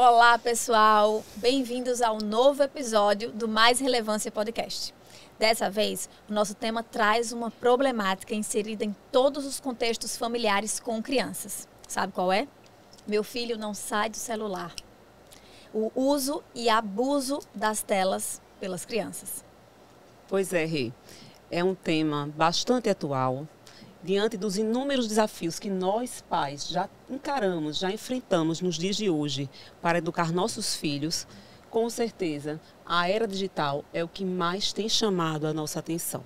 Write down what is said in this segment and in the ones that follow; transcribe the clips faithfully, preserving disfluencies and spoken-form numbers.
Olá, pessoal! Bem-vindos ao novo episódio do Mais Relevância Podcast. Dessa vez, o nosso tema traz uma problemática inserida em todos os contextos familiares com crianças. Sabe qual é? Meu filho não sai do celular. O uso e abuso das telas pelas crianças. Pois é, Rê. É um tema bastante atual, diante dos inúmeros desafios que nós, pais, já encaramos, já enfrentamos nos dias de hoje para educar nossos filhos. Com certeza, a era digital é o que mais tem chamado a nossa atenção.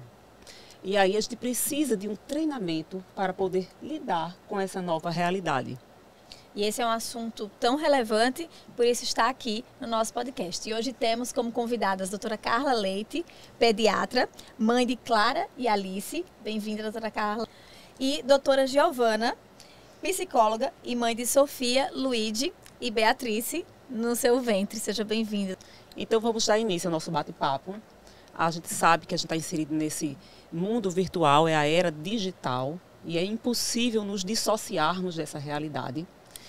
E aí a gente precisa de um treinamento para poder lidar com essa nova realidade. E esse é um assunto tão relevante, por isso está aqui no nosso podcast. E hoje temos como convidadas a doutora Carla Leite, pediatra, mãe de Clara e Alice. Bem-vinda, doutora Carla. E doutora Giovana, psicóloga e mãe de Sofia, Luíde e Beatrice no seu ventre. Seja bem-vinda. Então vamos dar início ao nosso bate-papo. A gente sabe que a gente está inserido nesse mundo virtual, é a era digital, e é impossível nos dissociarmos dessa realidade.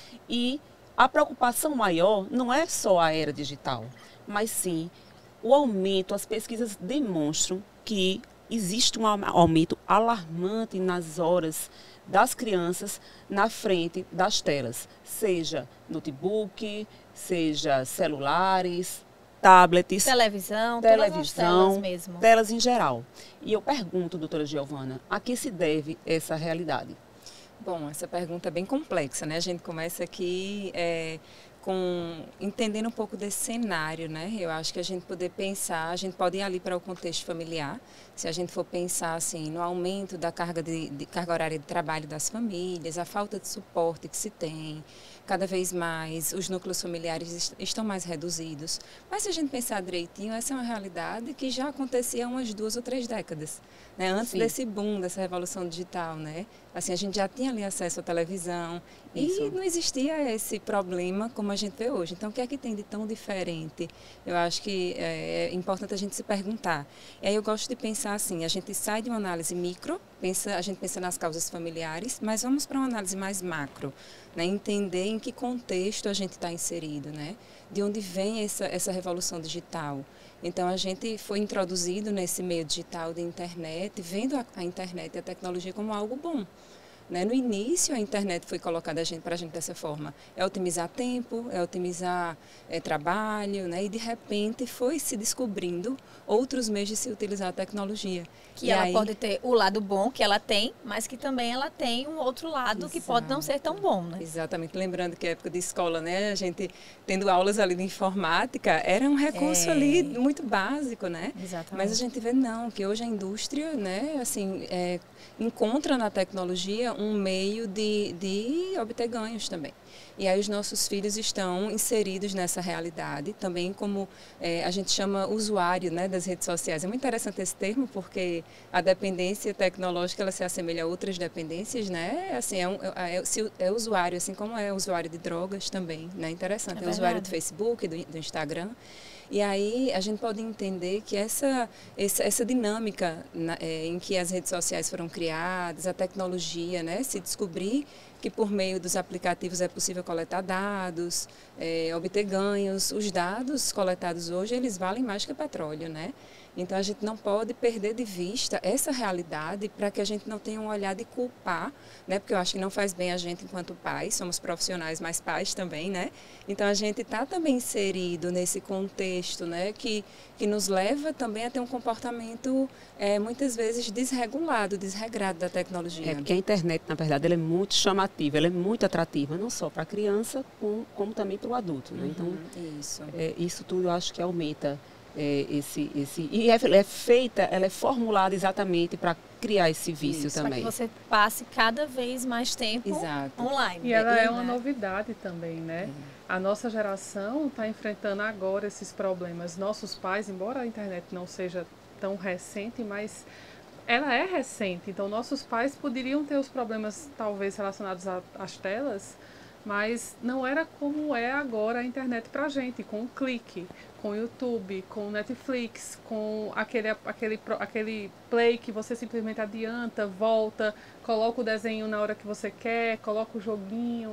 E a preocupação maior não é só a era digital, mas sim o aumento. As pesquisas demonstram que existe um aumento alarmante nas horas das crianças na frente das telas, seja notebook, seja celulares, tablets, televisão, televisão, todas as telas mesmo. Telas em geral. E eu pergunto, doutora Giovana, a que se deve essa realidade? Bom, essa pergunta é bem complexa, né? A gente começa aqui é, com entendendo um pouco desse cenário, né? Eu acho que a gente poder pensar, a gente pode ir ali para o contexto familiar, se a gente for pensar assim no aumento da carga de, de carga horária de trabalho das famílias, a falta de suporte que se tem, cada vez mais os núcleos familiares est estão mais reduzidos. Mas se a gente pensar direitinho, essa é uma realidade que já acontecia há umas duas ou três décadas, né? Antes Sim. desse boom, dessa revolução digital, né? Assim, a gente já tinha ali acesso à televisão. Isso. E não existia esse problema como a gente vê hoje. Então, o que é que tem de tão diferente? Eu acho que é importante a gente se perguntar. E aí eu gosto de pensar assim, a gente sai de uma análise micro, pensa, a gente pensa nas causas familiares, mas vamos para uma análise mais macro, né? Entender em que contexto a gente está inserido, né? De onde vem essa, essa revolução digital. Então, a gente foi introduzido nesse meio digital de internet, vendo a, a internet e a tecnologia como algo bom. Né? No início, a internet foi colocada para a gente dessa forma. É otimizar tempo, é otimizar é, trabalho, né? E de repente foi se descobrindo outros meios de se utilizar a tecnologia. Que e ela aí... pode ter o lado bom que ela tem, mas que também ela tem um outro lado Exato. Que pode não ser tão bom, né? Exatamente. Lembrando que a época de escola, né? A gente tendo aulas ali de informática, era um recurso é... ali muito básico, né? Exatamente. Mas a gente vê não, que hoje a indústria, né? Assim, é, encontra na tecnologia um meio de, de obter ganhos também. E aí os nossos filhos estão inseridos nessa realidade, também como é, a gente chama usuário, né, das redes sociais. É muito interessante esse termo, porque a dependência tecnológica ela se assemelha a outras dependências, né? Assim, é, um, é, é, é usuário, assim como é usuário de drogas também, né? Interessante, é, é usuário do Facebook, do, do Instagram. E aí a gente pode entender que essa, essa, essa dinâmica na, é, em que as redes sociais foram criadas, a tecnologia, né, se descobrir que por meio dos aplicativos é possível coletar dados, é, obter ganhos. Os dados coletados hoje, eles valem mais que petróleo, né? Então, a gente não pode perder de vista essa realidade para que a gente não tenha um olhar de culpar, né? Porque eu acho que não faz bem a gente enquanto pais, somos profissionais, mas pais também, né? Então, a gente está também inserido nesse contexto, né? Que, que nos leva também a ter um comportamento, é, muitas vezes, desregulado, desregrado da tecnologia. É porque a internet, na verdade, ela é muito chamativa, ela é muito atrativa, não só para a criança, como, como também para o adulto, né? Então, uhum, isso. É, isso tudo eu acho que aumenta... É, esse, esse, e é, é feita, ela é formulada exatamente para criar esse vício Isso, também. Para que você passe cada vez mais tempo Exato. online. E ela é, é uma novidade também, né? É. A nossa geração está enfrentando agora esses problemas. Nossos pais, embora a internet não seja tão recente, mas ela é recente. Então, nossos pais poderiam ter os problemas, talvez, relacionados às telas, mas não era como é agora a internet para a gente, com um clique, com o YouTube, com o Netflix, com aquele, aquele, aquele play que você simplesmente adianta, volta, coloca o desenho na hora que você quer, coloca o joguinho.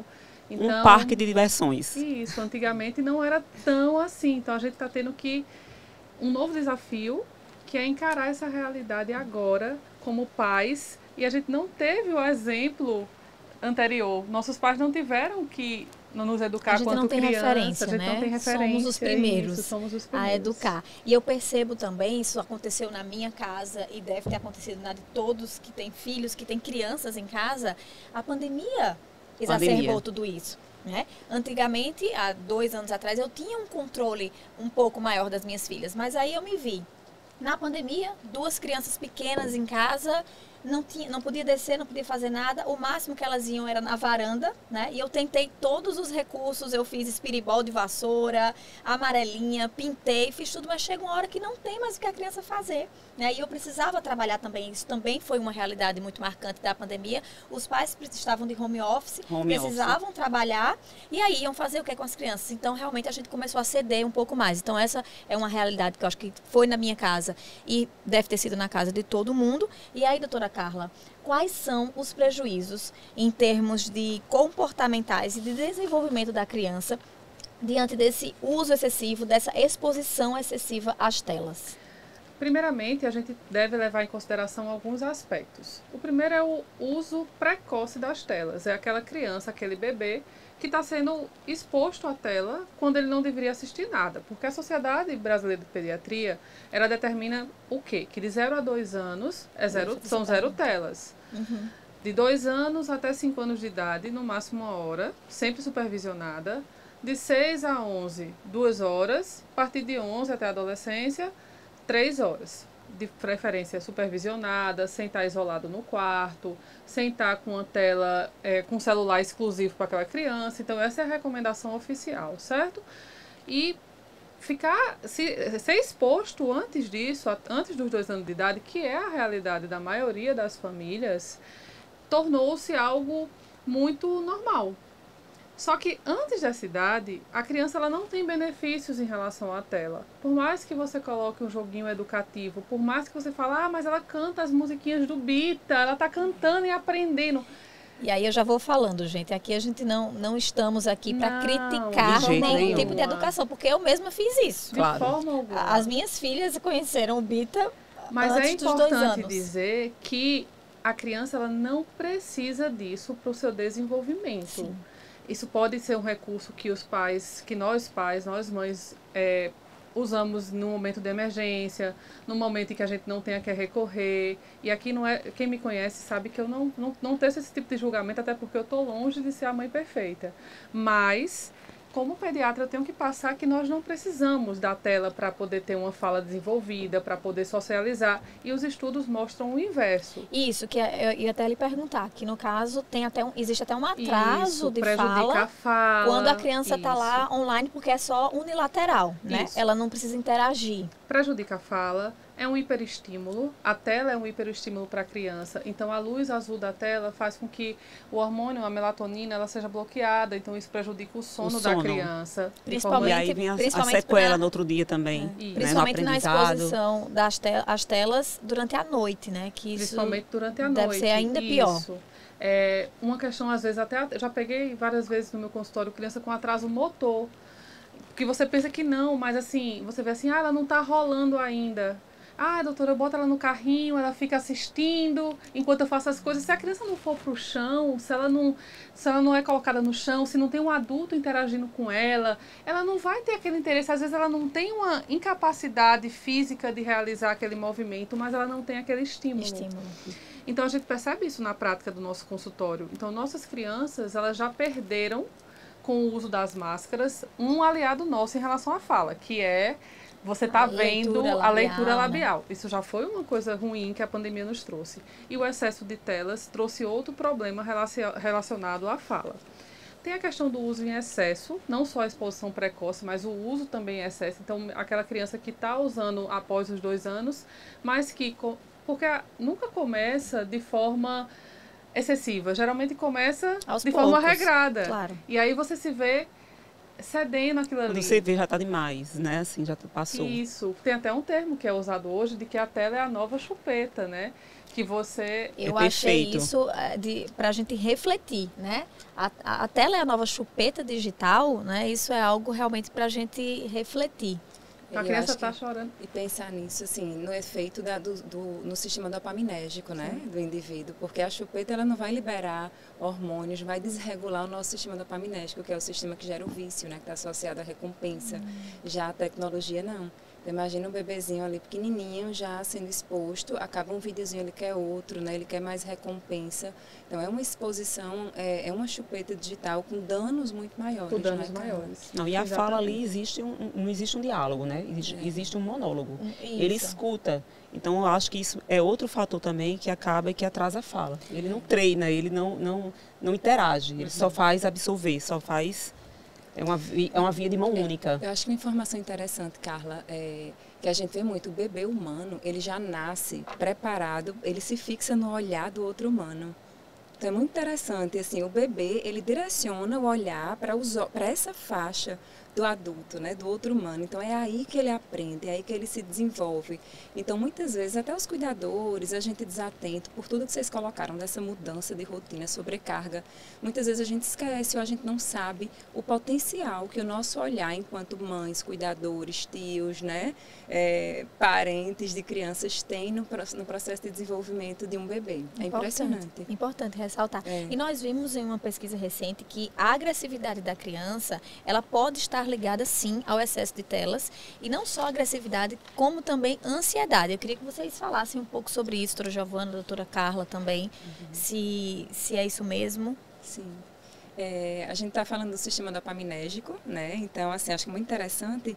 Então, um parque de diversões. Isso, antigamente não era tão assim. Então a gente está tendo que um novo desafio, que é encarar essa realidade agora como pais. E a gente não teve o exemplo anterior. Nossos pais não tiveram que nos educar quanto criança. A gente não tem referência, a gente né? não tem referência. Somos os primeiros, isso, somos os primeiros a educar. E eu percebo também, isso aconteceu na minha casa e deve ter acontecido na de todos que têm filhos, que têm crianças em casa, a pandemia exacerbou pandemia. tudo isso. Né? Antigamente, há dois anos atrás, eu tinha um controle um pouco maior das minhas filhas, mas aí eu me vi na pandemia, duas crianças pequenas em casa, não, tinha, não podia descer, não podia fazer nada, o máximo que elas iam era na varanda, né? E eu tentei todos os recursos, eu fiz espiribol de vassoura, amarelinha, pintei, fiz tudo, mas chega uma hora que não tem mais o que a criança fazer, né? E eu precisava trabalhar também, isso também foi uma realidade muito marcante da pandemia, os pais estavam de home office, home precisavam office. trabalhar, e aí iam fazer o que com as crianças? Então, realmente, a gente começou a ceder um pouco mais. Então, essa é uma realidade que eu acho que foi na minha casa e deve ter sido na casa de todo mundo. E aí, doutora Carla, quais são os prejuízos em termos de comportamentais e de desenvolvimento da criança diante desse uso excessivo, dessa exposição excessiva às telas? Primeiramente, a gente deve levar em consideração alguns aspectos. O primeiro é o uso precoce das telas. É aquela criança, aquele bebê que está sendo exposto à tela quando ele não deveria assistir nada. Porque a Sociedade Brasileira de Pediatria, ela determina o quê? Que de zero a dois anos é zero, são zero telas. Uhum. De dois anos até cinco anos de idade, no máximo uma hora, sempre supervisionada. De seis a onze, duas horas. A partir de onze até a adolescência, três horas. De preferência supervisionada, sem estar isolado no quarto, sem estar com uma tela, é, com celular exclusivo para aquela criança. Então, essa é a recomendação oficial, certo? E ficar, se, ser exposto antes disso, antes dos dois anos de idade, que é a realidade da maioria das famílias, tornou-se algo muito normal. Só que antes dessa idade, a criança ela não tem benefícios em relação à tela. Por mais que você coloque um joguinho educativo, por mais que você fale, ah, mas ela canta as musiquinhas do Bita, ela está cantando e aprendendo. E aí eu já vou falando, gente, aqui a gente não, não estamos aqui para criticar nenhum tipo de educação, porque eu mesma fiz isso. De claro. forma alguma. As minhas filhas conheceram o Bita mas antes é dos dois anos. importante dizer que a criança ela não precisa disso para o seu desenvolvimento. Sim. Isso pode ser um recurso que os pais, que nós pais, nós mães, é, usamos no momento de emergência, no momento em que a gente não tenha que recorrer. E aqui não é, quem me conhece sabe que eu não, não, não tenho esse tipo de julgamento, até porque eu estou longe de ser a mãe perfeita. Mas, como pediatra, eu tenho que passar que nós não precisamos da tela para poder ter uma fala desenvolvida, para poder socializar. E os estudos mostram o inverso. Isso, que eu ia até lhe perguntar, que no caso tem até um, existe até um atraso isso, de fala, a fala quando a criança está lá online, porque é só unilateral, né? Isso. Ela não precisa interagir. Prejudica a fala. É um hiperestímulo, a tela é um hiperestímulo para a criança, então a luz azul da tela faz com que o hormônio, a melatonina, ela seja bloqueada, então isso prejudica o sono, o sono. da criança. Principalmente, e aí vem a, a sequela pra, no outro dia também, é, né, principalmente na exposição das te as telas durante a noite, né? Que isso principalmente durante a deve noite. ser ainda pior. Isso. É uma questão, às vezes, até já peguei várias vezes no meu consultório criança com atraso motor, porque você pensa que não, mas assim, você vê assim, ah, ela não está rolando ainda. Ah, doutora, eu boto ela no carrinho, ela fica assistindo enquanto eu faço as coisas. Se a criança não for pro chão, se ela não, se ela não é colocada no chão, se não tem um adulto interagindo com ela, ela não vai ter aquele interesse. Às vezes ela não tem uma incapacidade física de realizar aquele movimento, mas ela não tem aquele estímulo. estímulo. Então a gente percebe isso na prática do nosso consultório. Então nossas crianças, elas já perderam, com o uso das máscaras, um aliado nosso em relação à fala, que é... Você está vendo leitura a leitura labial. Né? Isso já foi uma coisa ruim que a pandemia nos trouxe. E o excesso de telas trouxe outro problema relacionado à fala. Tem a questão do uso em excesso, não só a exposição precoce, mas o uso também em excesso. Então, aquela criança que está usando após os dois anos, mas que... Porque nunca começa de forma excessiva. Geralmente começa Aos de poucos, forma regrada. Claro. E aí você se vê... cedendo aquilo ali. Quando você vê, já está demais, né? Assim, já passou. Isso. Tem até um termo que é usado hoje de que a tela é a nova chupeta, né? Que você... Eu É achei perfeito. isso é, de, pra gente refletir, né? A, a, a tela é a nova chupeta digital, né? Isso é algo realmente pra gente refletir. A Eu criança acho que- está chorando. E pensar nisso, assim, no efeito da, do, do, no sistema dopaminérgico, né, do indivíduo, porque a chupeta, ela não vai liberar hormônios, vai desregular o nosso sistema dopaminérgico, que é o sistema que gera o vício, né, que está associado à recompensa. Hum. Já a tecnologia, não. Então, imagina um bebezinho ali pequenininho já sendo exposto, acaba um videozinho, ele quer outro, né, ele quer mais recompensa. Então, é uma exposição, é, é uma chupeta digital com danos muito maiores. Com danos né, maiores. Não, e a Exatamente. fala ali existe um, um- não existe um diálogo, né? Existe, É. existe um monólogo. Isso. Ele escuta. Então, eu acho que isso é outro fator também que acaba e que atrasa a fala. Ele não treina, ele não, não, não interage, ele só faz absorver, só faz... É uma, vi- é uma via de mão única. Eu acho que uma informação interessante, Carla, é que a gente vê muito, o bebê humano, ele já nasce preparado, ele se fixa no olhar do outro humano. Então é muito interessante, assim, o bebê, ele direciona o olhar para essa faixa do adulto, né, do outro humano. Então é aí que ele aprende, é aí que ele se desenvolve. Então muitas vezes até os cuidadores, a gente desatento por tudo que vocês colocaram dessa mudança de rotina, sobrecarga. Muitas vezes a gente esquece ou a gente não sabe o potencial que o nosso olhar enquanto mães, cuidadores, tios, né, é, parentes de crianças tem no, no processo de desenvolvimento de um bebê. É impressionante. Importante ressaltar. É. E nós vimos em uma pesquisa recente que a agressividade da criança, ela pode estar ligada sim ao excesso de telas, e não só agressividade, como também ansiedade. Eu queria que vocês falassem um pouco sobre isso, doutora Giovana, doutora Carla também, uhum. se, se é isso mesmo. Sim. É, a gente está falando do sistema dopaminérgico, né? Então, assim, acho que muito interessante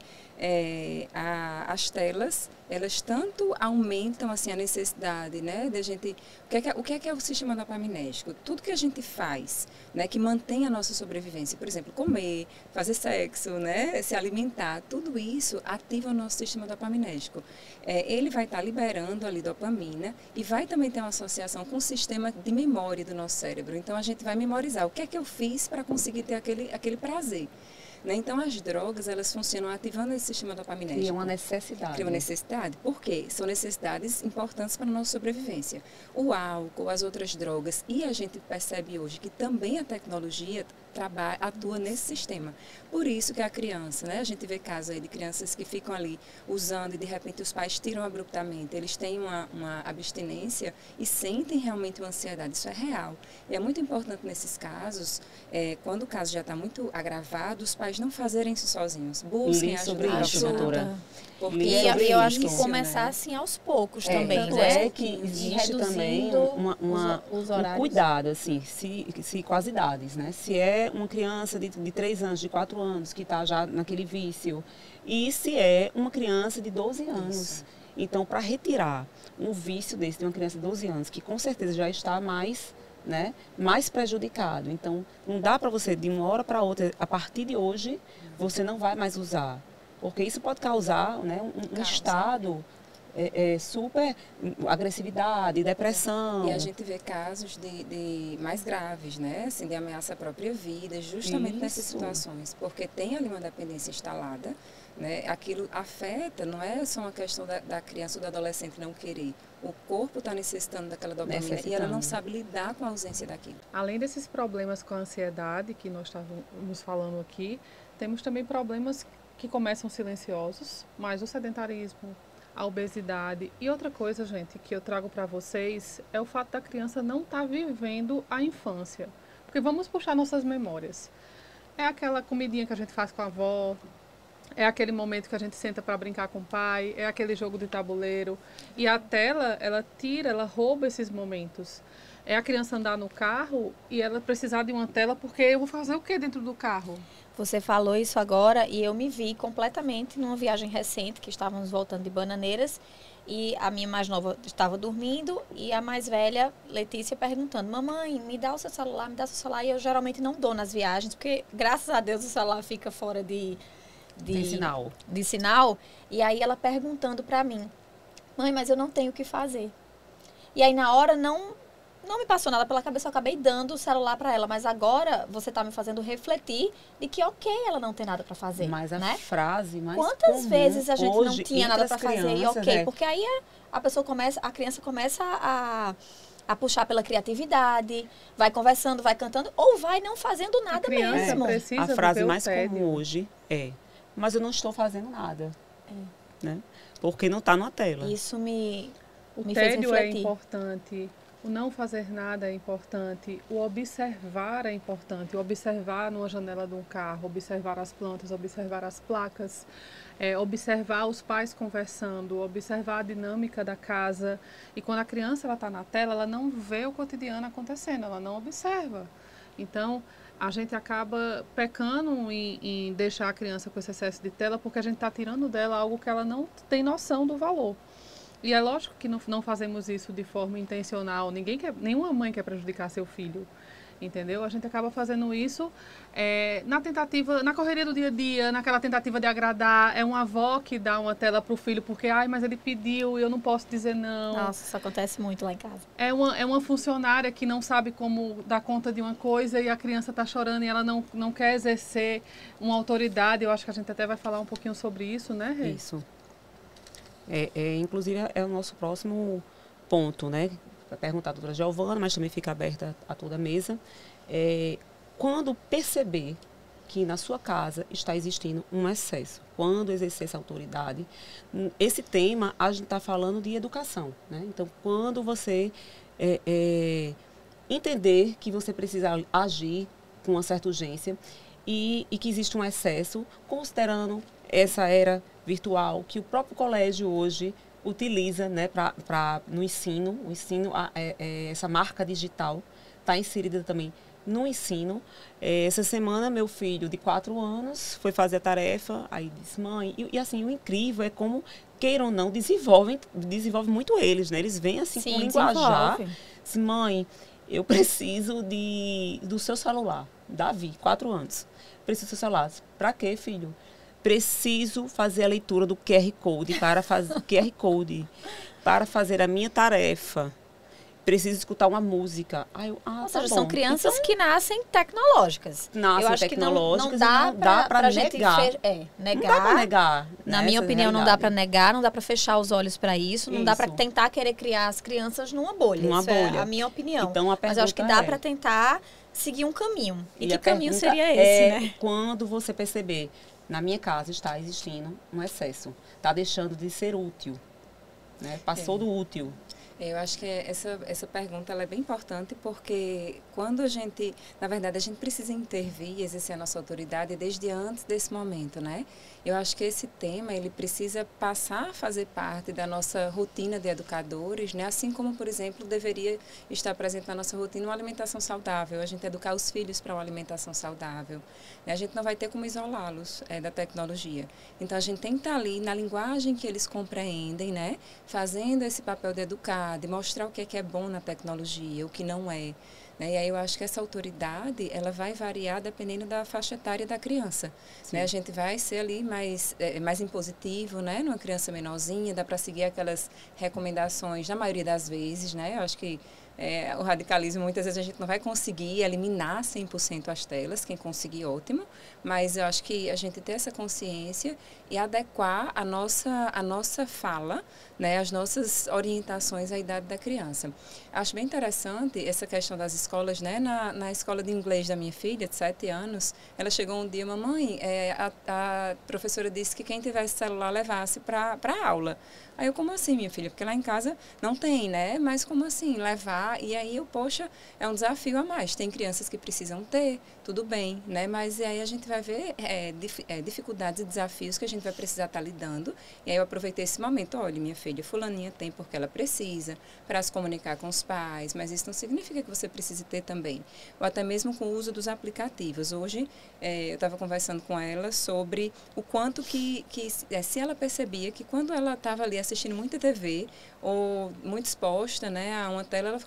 é, a, as telas, elas tanto aumentam assim a necessidade, né, de a gente, o que é que é, o que é, que é o sistema dopaminérgico? Tudo que a gente faz, né, que mantém a nossa sobrevivência, por exemplo, comer, fazer sexo, né, se alimentar, tudo isso ativa o nosso sistema dopaminérgico. É, ele vai estar tá liberando ali dopamina e vai também ter uma associação com o sistema de memória do nosso cérebro. Então a gente vai memorizar o que é que eu fiz para conseguir ter aquele aquele prazer. Né? Então, as drogas, elas funcionam ativando esse sistema dopaminérgico. Cria uma necessidade. Cria uma necessidade. Por quê? São necessidades importantes para a nossa sobrevivência. O álcool, as outras drogas, e a gente percebe hoje que também a tecnologia trabalha, atua nesse sistema. Por isso que a criança, né? A gente vê casos aí de crianças que ficam ali usando e, de repente, os pais tiram abruptamente. Eles têm uma, uma abstinência e sentem realmente uma ansiedade. Isso é real. E é muito importante nesses casos, é, quando o caso já está muito agravado, os pais não fazerem isso sozinhos. Busquem Li ajuda. sobre isso, ajuda. doutora. Porque E Li eu, sobre eu acho que isso, começar né? assim aos poucos É, também, tanto né? é que E existe também reduzindo uma, uma, os, os um horários. cuidado, assim, se, se com as idades, né? Se é uma criança de, de três anos, de quatro anos, que está já naquele vício, e se é uma criança de doze anos. Isso. Então, para retirar um vício desse de uma criança de doze anos, que com certeza já está mais, né, mais prejudicado. Então, não dá para você, de uma hora para outra, a partir de hoje, você não vai mais usar. Porque isso pode causar, né, um, um estado é, é, super agressividade, depressão. E a gente vê casos de, de mais graves, né? Assim, de ameaça à própria vida, justamente isso. nessas situações. Porque tem ali uma dependência instalada, né? Aquilo afeta, não é só uma questão da, da criança ou do adolescente não querer. O corpo está necessitando daquela dopamina e ela não sabe lidar com a ausência daquilo. Além desses problemas com a ansiedade que nós estávamos falando aqui, temos também problemas que começam silenciosos, mas o sedentarismo, a obesidade. E outra coisa, gente, que eu trago para vocês é o fato da criança não estar tá vivendo a infância. Porque vamos puxar nossas memórias. É aquela comidinha que a gente faz com a avó, é aquele momento que a gente senta para brincar com o pai, é aquele jogo de tabuleiro. E a tela, ela tira, ela rouba esses momentos. É a criança andar no carro e ela precisar de uma tela, porque eu vou fazer o que dentro do carro? Você falou isso agora e eu me vi completamente numa viagem recente, que estávamos voltando de Bananeiras, e a minha mais nova estava dormindo e a mais velha, Letícia, perguntando: mamãe, me dá o seu celular, me dá o seu celular. E eu geralmente não dou nas viagens, porque graças a Deus o celular fica fora de, de, de sinal. de sinal. E aí ela perguntando para mim: mãe, mas eu não tenho o que fazer. E aí na hora não... não me passou nada pela cabeça, eu acabei dando o celular para ela. Mas agora você está me fazendo refletir de que ok ela não tem nada para fazer. Mas a né? frase mais Quantas comum vezes a gente hoje, não tinha nada para fazer e ok? É. Porque aí a, a pessoa começa, a criança começa a, a puxar pela criatividade, vai conversando, vai cantando, ou vai não fazendo nada a criança mesmo. Precisa a frase do mais tédio. comum hoje é, mas eu não estou fazendo nada. É. Né? Porque não está na tela. Isso me, O me fez tédio é refletir. importante, o não fazer nada é importante, o observar é importante, o observar numa janela de um carro, observar as plantas, observar as placas, é, observar os pais conversando, observar a dinâmica da casa. E quando a criança está na tela, ela não vê o cotidiano acontecendo, ela não observa. Então, a gente acaba pecando em, em deixar a criança com esse excesso de tela porque a gente está tirando dela algo que ela não tem noção do valor. E é lógico que não, não fazemos isso de forma intencional. Ninguém quer, nenhuma mãe quer prejudicar seu filho, entendeu? A gente acaba fazendo isso é, na tentativa, na correria do dia a dia, naquela tentativa de agradar. É uma avó que dá uma tela para o filho porque, ai, mas ele pediu e eu não posso dizer não. Nossa, isso acontece muito lá em casa. É uma, é uma funcionária que não sabe como dar conta de uma coisa e a criança está chorando e ela não, não quer exercer uma autoridade. Eu acho que a gente até vai falar um pouquinho sobre isso, né, Rê? Isso. É, é, inclusive, é o nosso próximo ponto, né? Vai perguntar a doutora Giovana, mas também fica aberta a toda a mesa. É, quando perceber que na sua casa está existindo um excesso, quando exercer essa autoridade, esse tema a gente está falando de educação, né? Então, quando você é, é, entender que você precisa agir com uma certa urgência e, e que existe um excesso, considerando essa era virtual que o próprio colégio hoje utiliza, né, pra, pra, no ensino, o ensino, a, é, é, essa marca digital está inserida também no ensino. É, essa semana, meu filho de quatro anos foi fazer a tarefa, aí disse, mãe, e, e assim, o incrível é como, queiram ou não, desenvolvem, desenvolve muito eles, né? Eles vêm assim Sim, com linguajar. desenvolve. Disse, mãe, eu preciso de, do seu celular. Davi, quatro anos. Preciso do seu celular. Para quê, filho? Preciso fazer a leitura do Q R Code para fazer Q R Code para fazer a minha tarefa. Preciso escutar uma música. Ai, eu, ah, Ou tá seja, bom. são crianças Então, que nascem tecnológicas. Nascem Eu acho tecnológicas que não, não dá, e não dá pra, pra gente negar. fe- é, negar. não dá para negar. Na né, minha essa opinião, não dá realidade. para negar, não dá para fechar os olhos para isso, não dá para Isso. tentar querer criar as crianças numa bolha. Numa Isso é bolha. a minha opinião. Então, a Mas eu acho que pergunta dá é- para tentar seguir um caminho. E, E que a caminho pergunta seria esse, é né? quando você perceber, na minha casa está existindo um excesso, está deixando de ser útil, né? Passou É. do útil. Eu acho que essa, essa pergunta ela é bem importante porque quando a gente, na verdade, a gente precisa intervir e exercer a nossa autoridade desde antes desse momento, né? Eu acho que esse tema, ele precisa passar a fazer parte da nossa rotina de educadores, né? Assim como, por exemplo, deveria estar presente na nossa rotina uma alimentação saudável, a gente educar os filhos para uma alimentação saudável. Né? A gente não vai ter como isolá-los é, da tecnologia. Então, a gente tem que estar ali na linguagem que eles compreendem, né? Fazendo esse papel de educar, de mostrar o que é, que é bom na tecnologia, o que não é. Né? E aí eu acho que essa autoridade ela vai variar dependendo da faixa etária da criança. Né? A gente vai ser ali mais, é, mais impositivo, né? Numa criança menorzinha, dá para seguir aquelas recomendações, na maioria das vezes. Né? Eu acho que é, o radicalismo, muitas vezes a gente não vai conseguir eliminar cem por cento as telas, quem conseguir, ótimo, mas eu acho que a gente ter essa consciência e adequar a nossa, a nossa fala, né, as nossas orientações à idade da criança. Acho bem interessante essa questão das escolas, né, na, na escola de inglês da minha filha, de sete anos, ela chegou um dia, mamãe, é, a, a professora disse que quem tivesse celular levasse para a aula. Aí eu, como assim, minha filha? Porque lá em casa não tem, né? Mas como assim, levar? E aí eu, poxa, é um desafio a mais. Tem crianças que precisam ter, tudo bem, né? Mas aí a gente vai ver é, dif, é, dificuldades e desafios que a gente vai precisar estar lidando. E aí eu aproveitei esse momento, olha, minha filha, fulaninha tem porque ela precisa, para se comunicar com os pais, mas isso não significa que você precise ter também. Ou até mesmo com o uso dos aplicativos. Hoje, é, eu estava conversando com ela sobre o quanto que, que é, se ela percebia que quando ela estava ali assistindo muita T V ou muito exposta, né, a uma tela, ela ficava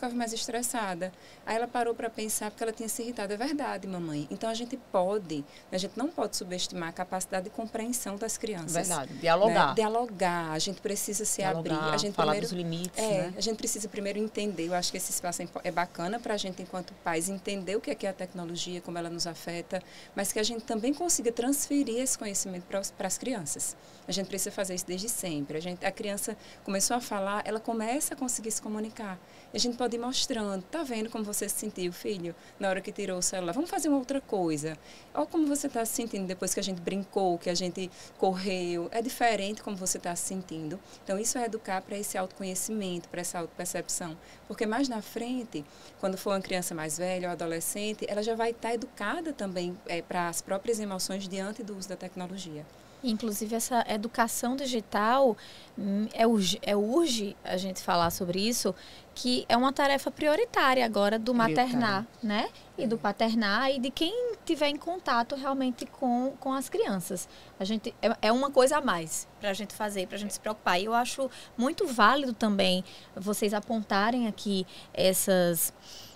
ficava mais estressada. Aí ela parou para pensar porque ela tinha se irritado. É verdade, mamãe. Então a gente pode, a gente não pode subestimar a capacidade de compreensão das crianças. Verdade. Dialogar. Né? Dialogar. A gente precisa se Dialogar, abrir. A gente falar primeiro, dos limites, é, né? A gente precisa primeiro entender. Eu acho que esse espaço é bacana para a gente, enquanto pais, entender o que é, que é a tecnologia, como ela nos afeta, mas que a gente também consiga transferir esse conhecimento para as crianças. A gente precisa fazer isso desde sempre. A, gente, a criança começou a falar, ela começa a conseguir se comunicar. E a gente pode ir mostrando, tá vendo como você se sentiu, filho, na hora que tirou o celular? Vamos fazer uma outra coisa. Olha como você está se sentindo depois que a gente brincou, que a gente correu. É diferente como você está se sentindo. Então, isso é educar para esse autoconhecimento, para essa autopercepção. Porque mais na frente, quando for uma criança mais velha ou adolescente, ela já vai estar educada também é, para as próprias emoções diante do uso da tecnologia. Inclusive, essa educação digital, é urge, é urge a gente falar sobre isso, que é uma tarefa prioritária agora do maternar, né? E do paternar e de quem tiver em contato realmente com, com as crianças. A gente, é, é uma coisa a mais para a gente fazer, para a gente se preocupar. E eu acho muito válido também vocês apontarem aqui essas,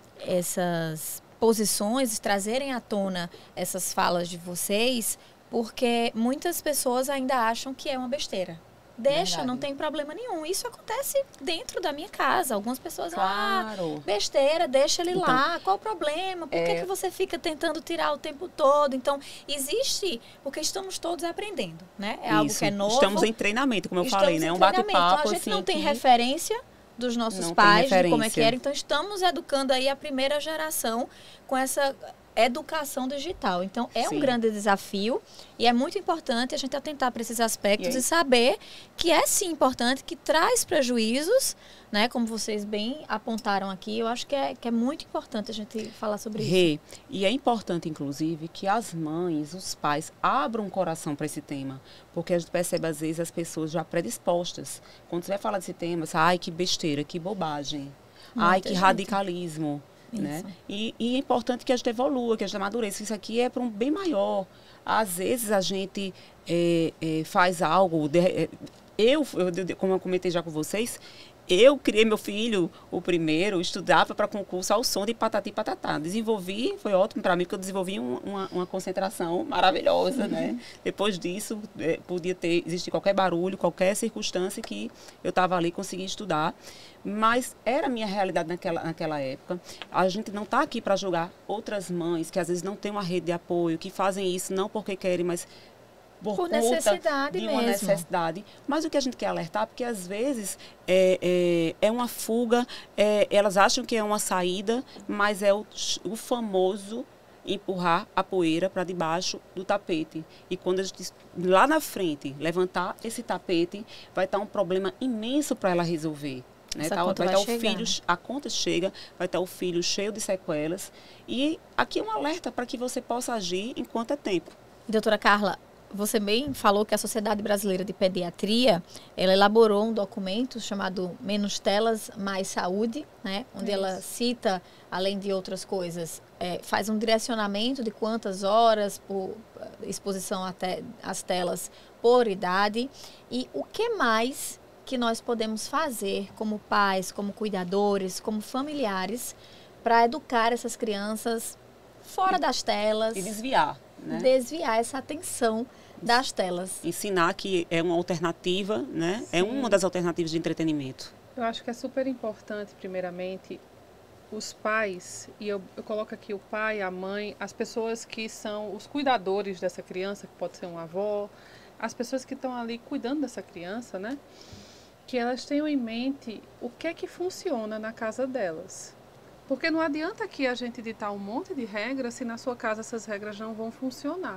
essas posições, trazerem à tona essas falas de vocês, porque muitas pessoas ainda acham que é uma besteira. Deixa, Verdade. Não tem problema nenhum. Isso acontece dentro da minha casa. Algumas pessoas, claro. ah, besteira, deixa ele então, lá. Qual o problema? Por é... que, que você fica tentando tirar o tempo todo? Então, existe, porque estamos todos aprendendo, né? É Isso. algo que é novo. Estamos em treinamento, como eu estamos falei, né? Um bate-papo. Então, a gente assim, não tem que... referência dos nossos não pais, de como é que era. Então, estamos educando aí a primeira geração com essa educação digital. Então, é Sim. um grande desafio e é muito importante a gente atentar para esses aspectos e, e saber que é, sim, importante, que traz prejuízos, né? Como vocês bem apontaram aqui, eu acho que é, que é muito importante a gente falar sobre Rê, isso. E é importante, inclusive, que as mães, os pais, abram o coração para esse tema, porque a gente percebe, às vezes, as pessoas já predispostas. Quando você vai falar desse tema, você, ai, que besteira, que bobagem, Muita ai, que gente. radicalismo. Né? E, e é importante que a gente evolua, que a gente amadureça. Isso aqui é para um bem maior. Às vezes a gente é, é, faz algo... De, é, eu, eu, como eu comentei já com vocês, eu criei meu filho, o primeiro, estudava para concurso ao som de patati e patatá. Desenvolvi, foi ótimo para mim, porque eu desenvolvi um, uma, uma concentração maravilhosa, uhum. né? Depois disso, é, podia ter, existir qualquer barulho, qualquer circunstância que eu estava ali, consegui estudar. Mas era a minha realidade naquela, naquela época. A gente não está aqui para julgar outras mães que às vezes não têm uma rede de apoio, que fazem isso não porque querem, mas por, por conta necessidade de uma mesmo. necessidade. Mas o que a gente quer alertar, porque às vezes é, é, é uma fuga, é, elas acham que é uma saída, mas é o, o famoso empurrar a poeira para debaixo do tapete. E quando a gente, lá na frente, levantar esse tapete, vai estar um problema imenso para ela resolver. Né? Tá, vai estar o filho, a conta chega, vai estar o filho cheio de sequelas. E aqui é um alerta para que você possa agir enquanto é tempo. Doutora Carla, você bem falou que a Sociedade Brasileira de Pediatria, ela elaborou um documento chamado Menos Telas, Mais Saúde, né? Onde Isso. ela cita, além de outras coisas, é, faz um direcionamento de quantas horas por exposição até às telas por idade. E o que mais que nós podemos fazer como pais, como cuidadores, como familiares, para educar essas crianças fora das telas. E desviar, né? Desviar essa atenção das telas. Ensinar que é uma alternativa, né? Sim. É uma das alternativas de entretenimento. Eu acho que é super importante, primeiramente, os pais, e eu, eu coloco aqui o pai, a mãe, as pessoas que são os cuidadores dessa criança, que pode ser uma avó, as pessoas que estão ali cuidando dessa criança, né? Que elas tenham em mente o que é que funciona na casa delas. Porque não adianta aqui a gente ditar um monte de regras se na sua casa essas regras não vão funcionar.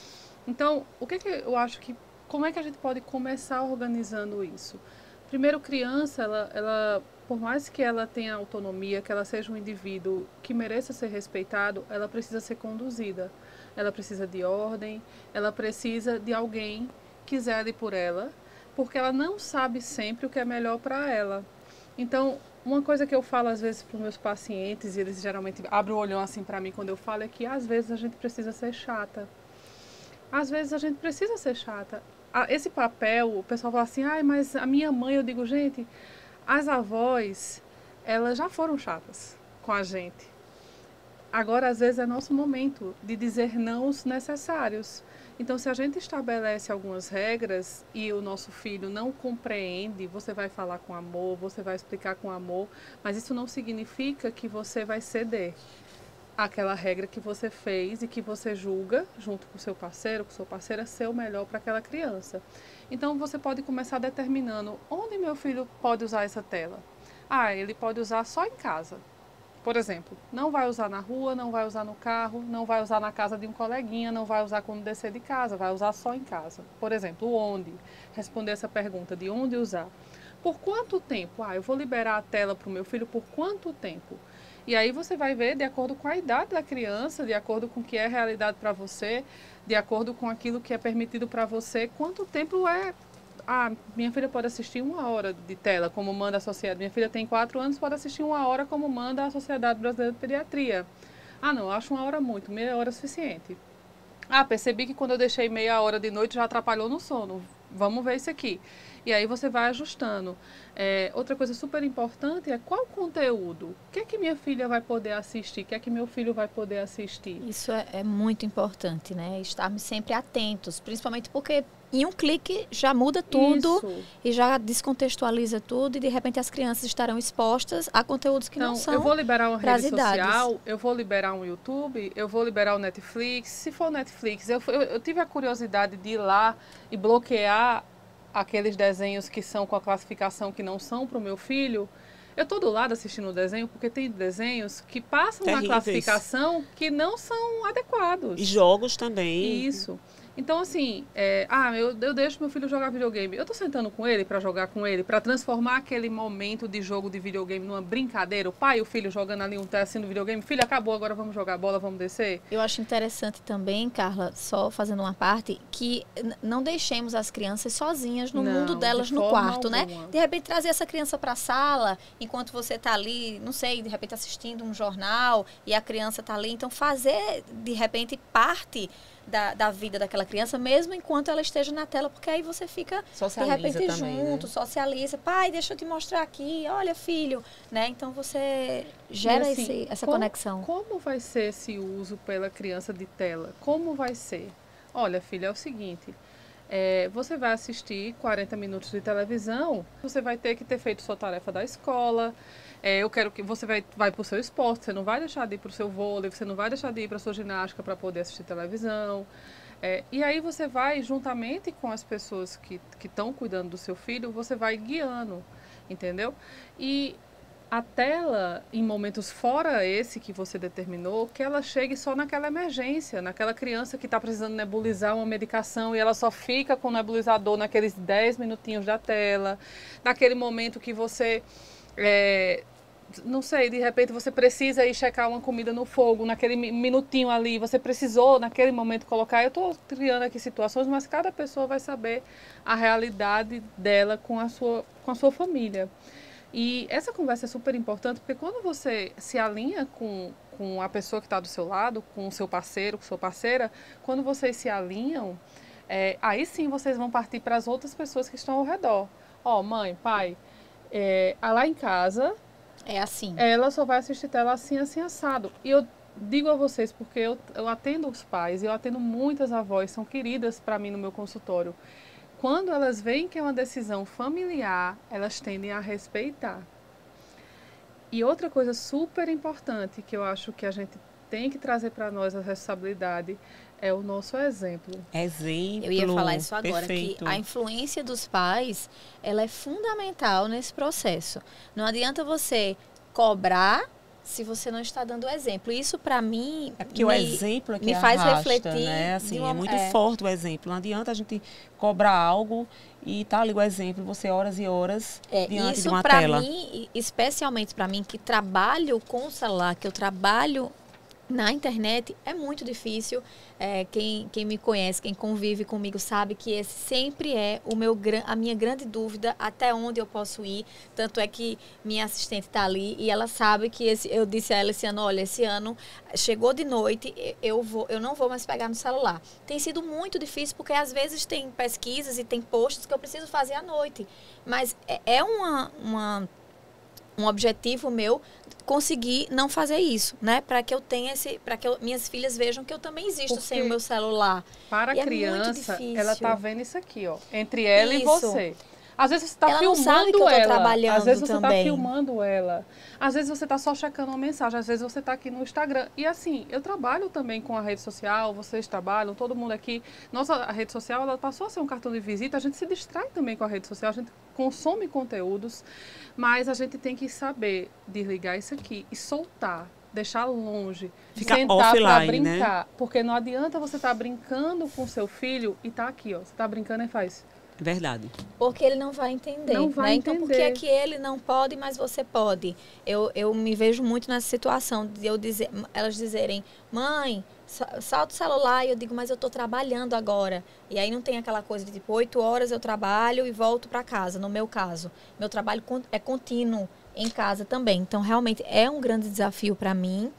Então, o que, que eu acho que, como é que a gente pode começar organizando isso? Primeiro, criança, ela, ela, por mais que ela tenha autonomia, que ela seja um indivíduo que mereça ser respeitado, ela precisa ser conduzida. Ela precisa de ordem, ela precisa de alguém que zele por ela, porque ela não sabe sempre o que é melhor para ela. Então, uma coisa que eu falo às vezes para os meus pacientes, e eles geralmente abrem o olhão assim para mim quando eu falo, é que às vezes a gente precisa ser chata. Às vezes a gente precisa ser chata. Esse papel, o pessoal fala assim, ah, mas a minha mãe, eu digo, gente, as avós, elas já foram chatas com a gente. Agora, às vezes, é nosso momento de dizer não os necessários. Então, se a gente estabelece algumas regras e o nosso filho não compreende, você vai falar com amor, você vai explicar com amor, mas isso não significa que você vai ceder àquela regra que você fez e que você julga, junto com o seu parceiro, com o seu parceiro, ser o melhor para aquela criança. Então, você pode começar determinando onde meu filho pode usar essa tela. Ah, ele pode usar só em casa. Por exemplo, não vai usar na rua, não vai usar no carro, não vai usar na casa de um coleguinha, não vai usar quando descer de casa, vai usar só em casa. Por exemplo, onde? Responder essa pergunta de onde usar. Por quanto tempo? Ah, eu vou liberar a tela para o meu filho por quanto tempo? E aí você vai ver de acordo com a idade da criança, de acordo com o que é realidade para você, de acordo com aquilo que é permitido para você, quanto tempo é... Ah, minha filha pode assistir uma hora de tela, como manda a sociedade. Minha filha tem quatro anos, pode assistir uma hora, como manda a Sociedade Brasileira de Pediatria. Ah, não, eu acho uma hora muito, meia hora é suficiente. Ah, percebi que quando eu deixei meia hora de noite já atrapalhou no sono. Vamos ver isso aqui. E aí você vai ajustando. É, outra coisa super importante é qual conteúdo? O que é que minha filha vai poder assistir? O que é que meu filho vai poder assistir? Isso é, é muito importante, né? Estarmos sempre atentos, principalmente porque em um clique já muda tudo Isso. e já descontextualiza tudo e de repente as crianças estarão expostas a conteúdos que então, não são eu vou liberar uma pras rede idades. social, eu vou liberar um YouTube, eu vou liberar o Netflix. Se for o Netflix, eu, eu, eu tive a curiosidade de ir lá e bloquear aqueles desenhos que são com a classificação que não são para o meu filho. Eu estou do lado assistindo o desenho porque tem desenhos que passam uma Terríveis. classificação que não são adequados. E jogos também. Isso. Então, assim, é, ah, eu, eu deixo meu filho jogar videogame. Eu tô sentando com ele para jogar com ele, para transformar aquele momento de jogo de videogame numa brincadeira. O pai e o filho jogando ali um teste no videogame. Filho, acabou, agora vamos jogar bola, vamos descer. Eu acho interessante também, Carla, só fazendo uma parte, que n- não deixemos as crianças sozinhas no Não, mundo delas de no forma quarto, né? alguma. De repente trazer essa criança para a sala, enquanto você está ali, não sei, de repente assistindo um jornal e a criança está ali. Então fazer, de repente, parte da, da vida daquela criança, mesmo enquanto ela esteja na tela, porque aí você fica, Socializa de repente, também, junto, né? socializa. Pai, deixa eu te mostrar aqui, olha, filho, né? Então você gera E, assim, esse, essa como- conexão. Como vai ser esse uso pela criança de tela? Como vai ser? Olha, filha, é o seguinte. É, você vai assistir quarenta minutos de televisão, você vai ter que ter feito sua tarefa da escola. É, eu quero que você vai, vai para o seu esporte, você não vai deixar de ir para o seu vôlei, você não vai deixar de ir para a sua ginástica para poder assistir televisão. É, e aí você vai, juntamente com as pessoas que estão cuidando do seu filho, você vai guiando, entendeu? E a tela, em momentos fora esse que você determinou, que ela chegue só naquela emergência, naquela criança que está precisando nebulizar uma medicação e ela só fica com o nebulizador naqueles dez minutinhos da tela, naquele momento que você, é, não sei, de repente você precisa ir checar uma comida no fogo, naquele mi- minutinho ali, você precisou naquele momento colocar. Eu estou criando aqui situações, mas cada pessoa vai saber a realidade dela com a sua, com a sua família. E essa conversa é super importante porque quando você se alinha com, com a pessoa que está do seu lado, com o seu parceiro, com sua parceira, quando vocês se alinham, é, aí sim vocês vão partir para as outras pessoas que estão ao redor. Ó, mãe, pai, é, lá em casa, É assim. ela só vai assistir tela assim, assim, assado. E eu digo a vocês, porque eu, eu atendo os pais, eu atendo muitas avós, são queridas para mim no meu consultório. Quando elas veem que é uma decisão familiar, elas tendem a respeitar. E outra coisa super importante que eu acho que a gente tem que trazer para nós a responsabilidade é o nosso exemplo. Exemplo. Eu ia falar isso agora, Perfeito. que a influência dos pais, ela é fundamental nesse processo. Não adianta você cobrar se você não está dando exemplo. Isso, para mim, É porque o me- exemplo é que me faz arrasta, refletir né? de Assim, uma- é muito é. forte o exemplo. Não adianta a gente cobrar algo e tá ali o exemplo, você horas e horas É, diante de isso uma para tela. mim, e especialmente para mim que trabalho com o celular, que eu trabalho na internet, é muito difícil. É, quem, quem me conhece, quem convive comigo sabe que esse sempre é o meu, gran- a minha grande dúvida, até onde eu posso ir. Tanto é que minha assistente está ali e ela sabe que esse, eu disse a ela esse ano, olha, esse ano chegou de noite, eu, vou, eu não vou mais pegar no celular. Tem sido muito difícil porque às vezes tem pesquisas e tem posts que eu preciso fazer à noite. Mas é, é uma... uma um objetivo meu conseguir não fazer isso, né? Para que eu tenha esse, para que eu, minhas filhas vejam que eu também existo Porque sem o meu celular. Para E a é muito criança, difícil. ela tá vendo isso aqui, ó, entre ela Isso. e você. Às vezes você está Ela não filmando sabe que eu tô ela, trabalhando às vezes você está também. filmando ela, às vezes você está só checando uma mensagem, às vezes você está aqui no Instagram. E assim, eu trabalho também com a rede social, vocês trabalham, todo mundo aqui. Nossa a rede social, ela passou a ser um cartão de visita, a gente se distrai também com a rede social, a gente consome conteúdos, mas a gente tem que saber desligar isso aqui e soltar. Deixar longe, Ficar sentar para offline, brincar. né? Porque não adianta você estar tá brincando com seu filho e tá aqui, ó. Você tá brincando e faz. Verdade. Porque ele não vai entender. Não vai né? Então, por que entender. é que ele não pode, mas você pode? Eu, eu me vejo muito nessa situação de eu dizer, elas dizerem, mãe, salta o celular, e eu digo, mas eu estou trabalhando agora. E aí não tem aquela coisa de tipo, oito horas eu trabalho e volto para casa, no meu caso. Meu trabalho é contínuo em casa também. Então, realmente, é um grande desafio para mim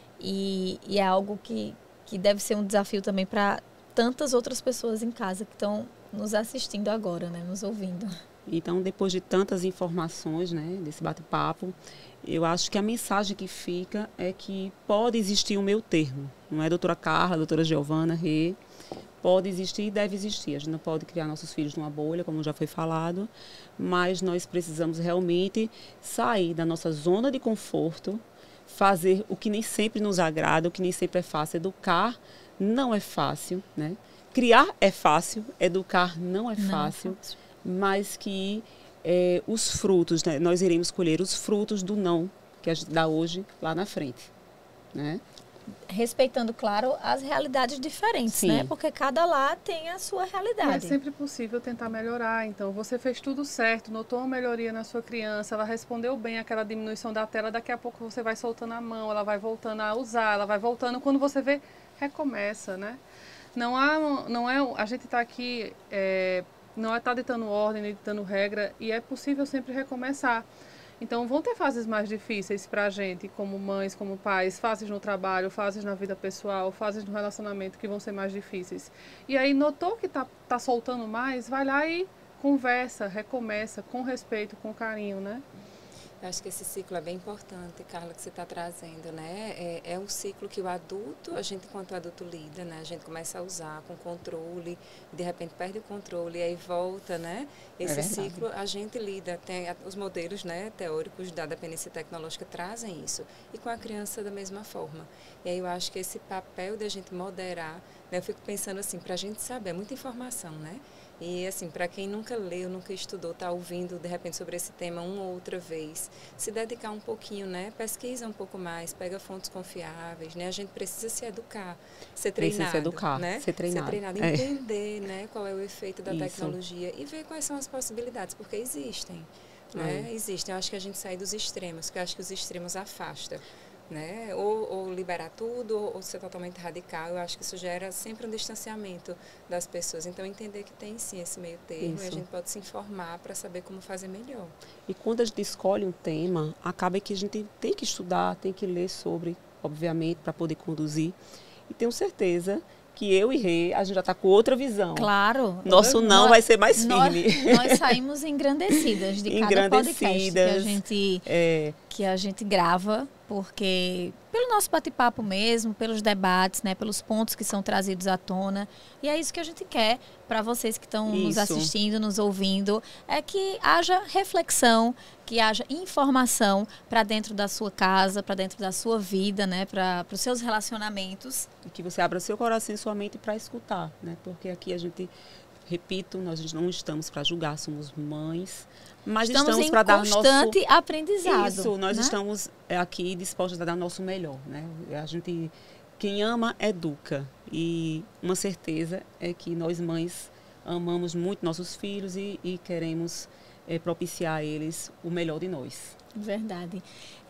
e, e é algo que, que deve ser um desafio também para tantas outras pessoas em casa que estão nos assistindo agora, né? Nos ouvindo. Então, depois de tantas informações, né, desse bate-papo, eu acho que a mensagem que fica é que pode existir o meu termo. Não é doutora Carla, doutora Giovana, Rê. Pode existir e deve existir. A gente não pode criar nossos filhos numa bolha, como já foi falado, mas nós precisamos realmente sair da nossa zona de conforto, fazer o que nem sempre nos agrada, o que nem sempre é fácil. Educar não é fácil, né? Criar é fácil, educar não é fácil, não é fácil. Mas que é, os frutos, né? Nós iremos colher os frutos do não que a gente dá hoje lá na frente, né? Respeitando, claro, as realidades diferentes, Sim. né? Porque cada lá tem a sua E é realidade. sempre possível tentar melhorar. Então, você fez tudo certo, notou uma melhoria na sua criança, ela respondeu bem aquela diminuição da tela, daqui a pouco você vai soltando a mão, ela vai voltando a usar, ela vai voltando. Quando você vê, recomeça, né? Não há, não é, a gente está aqui, é, não está ditando ordem, ditando regra, e é possível sempre recomeçar. Então, vão ter fases mais difíceis para a gente, como mães, como pais, fases no trabalho, fases na vida pessoal, fases no relacionamento que vão ser mais difíceis. E aí, notou que está tá soltando mais, vai lá e conversa, recomeça, com respeito, com carinho, né? Eu acho que esse ciclo é bem importante, Carla, que você está trazendo, né? É, é um ciclo que o adulto, a gente enquanto adulto lida, né? A gente começa a usar com controle, de repente perde o controle e aí volta, né? Esse É ciclo a gente lida, tem os modelos, né, teóricos da dependência tecnológica trazem isso. E com a criança da mesma forma. E aí eu acho que esse papel de a gente moderar, né? Eu fico pensando assim, para a gente saber, é muita informação, né? E, assim, para quem nunca leu, nunca estudou, está ouvindo, de repente, sobre esse tema uma ou outra vez, se dedicar um pouquinho, né? Pesquisa um pouco mais, pega fontes confiáveis, né? A gente precisa se educar, ser treinado, precisa se educar, né? ser treinado. Ser treinado, É. entender, né? Qual é o efeito da Isso. tecnologia e ver quais são as possibilidades, porque existem, né? É. Existem. Eu acho que a gente sai dos extremos, porque eu acho que os extremos afastam. Né? Ou, ou liberar tudo, ou, ou ser totalmente radical. Eu acho que isso gera sempre um distanciamento das pessoas. Então, entender que tem sim esse meio termo Isso. e a gente pode se informar para saber como fazer melhor. E quando a gente escolhe um tema, acaba que a gente tem que estudar, tem que ler sobre, obviamente, para poder conduzir. E tenho certeza que eu e Rê, a gente já está com outra visão. Claro. Nosso não Nós- vai ser mais Nós, firme. nós saímos engrandecidas de cada podcast que a Engrandecidas. gente É, que a gente grava, porque pelo nosso bate-papo mesmo, pelos debates, né, pelos pontos que são trazidos à tona. E é isso que a gente quer para vocês que estão nos Isso. assistindo, nos ouvindo, é que haja reflexão, que haja informação para dentro da sua casa, para dentro da sua vida, né, para os seus relacionamentos. e que você abra seu coração e sua mente para escutar, né? Porque aqui a gente, repito, nós não estamos para julgar, somos mães, mas Estamos, estamos em para dar nosso... constante aprendizado. Isso, nós né? estamos aqui dispostos a dar o nosso melhor, né? A gente, quem ama, educa. E uma certeza é que nós mães amamos muito nossos filhos e, e queremos é, propiciar a eles o melhor de nós. Verdade.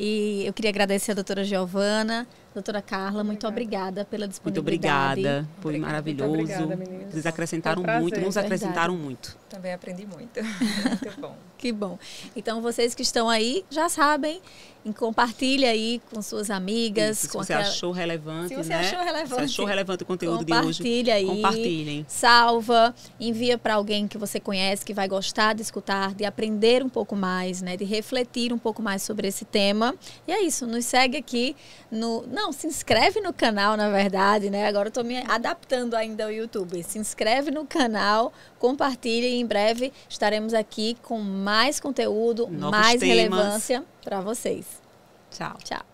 E eu queria agradecer a doutora Giovana, doutora Carla, muito obrigada pela Muito disponibilidade. obrigada, foi Obrigada. maravilhoso. Muito obrigada, meninas. Vocês acrescentaram Foi um prazer, muito, nos verdade. acrescentaram muito. Também aprendi muito. Muito bom. Que bom. Então, vocês que estão aí já sabem, em- compartilha aí com suas amigas. Isso, se com você aquela... achou relevante, Se você né? achou relevante, Se achou relevante o conteúdo de hoje, compartilha aí. compartilhem. Salva, envia para alguém que você conhece, que vai gostar de escutar, de aprender um pouco mais, né? De refletir um pouco pouco mais sobre esse tema. E é isso, nos segue aqui no... Não, se inscreve no canal, na verdade, né? Agora eu estou me adaptando ainda ao YouTube. Se inscreve no canal, compartilha e em breve estaremos aqui com mais conteúdo, Novos mais temas. relevância para vocês. Tchau. Tchau.